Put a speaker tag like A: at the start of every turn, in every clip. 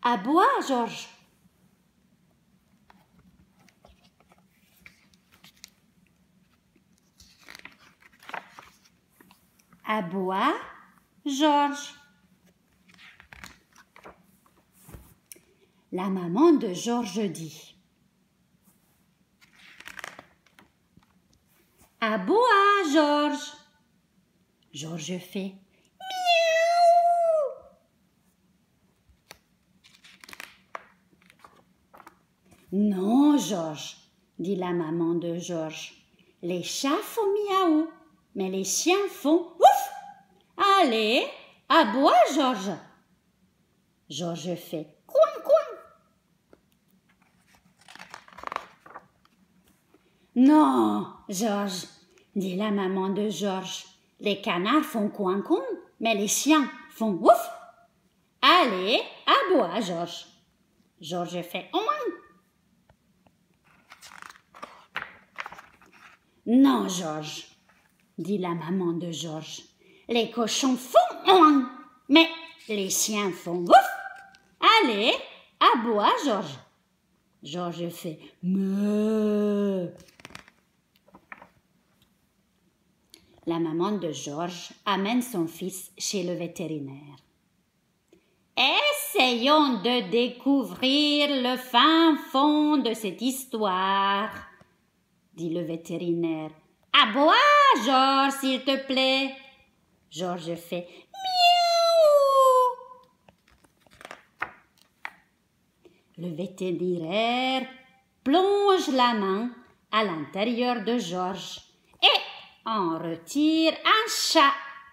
A: Aboie, Georges. Aboie, Georges. La maman de Georges dit: Aboie, Georges. Georges fait: miaou. Non, Georges, dit la maman de Georges. Les chats font miaou, mais les chiens font ouf. Allez, aboie, Georges. Georges fait coin, coin. Non, Georges, dit la maman de Georges. Les canards font coin, coin, mais les chiens font ouf. Allez, aboie, Georges. Georges fait ouin. Non, Georges, dit la maman de Georges. Les cochons font ouin, mais les chiens font ouf. Allez, aboie, Georges. Georges fait meuh. La maman de Georges amène son fils chez le vétérinaire. Essayons de découvrir le fin fond de cette histoire, dit le vétérinaire. Aboie, Georges, s'il te plaît. Georges fait miaou. Le vétérinaire plonge la main à l'intérieur de Georges et en retire un chat.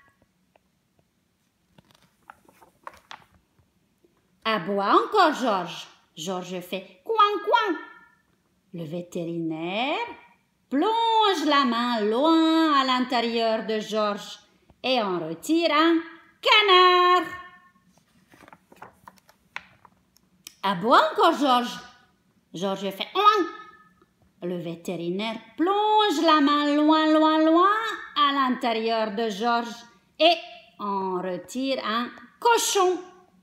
A: Aboie encore, Georges. Georges fait coin, coin. Le vétérinaire plonge la main loin à l'intérieur de Georges et en retire un canard. Aboie encore, Georges. Georges fait ouin. Le vétérinaire plonge la main loin, loin, loin à l'intérieur de Georges et en retire un cochon.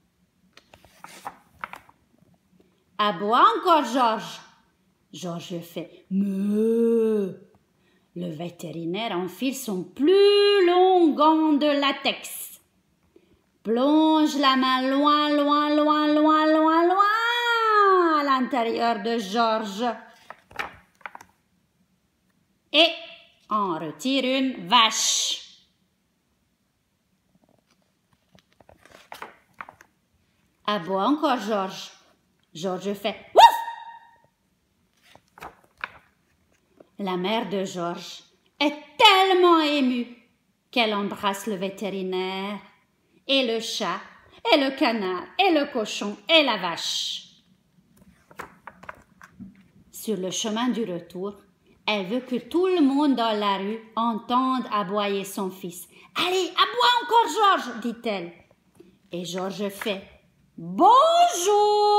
A: Aboie encore, Georges. Georges fait meuh. Le vétérinaire enfile son plus long gant de latex. Plonge la main loin, loin, loin, loin, loin, loin à l'intérieur de Georges et en retire une vache. Aboie encore, Georges. Georges fait ouf. La mère de Georges est tellement émue qu'elle embrasse le vétérinaire et le chat et le canard et le cochon et la vache. Sur le chemin du retour, elle veut que tout le monde dans la rue entende aboyer son fils. « Allez, aboie encore, Georges !» dit-elle. Et Georges fait « Bonjour !»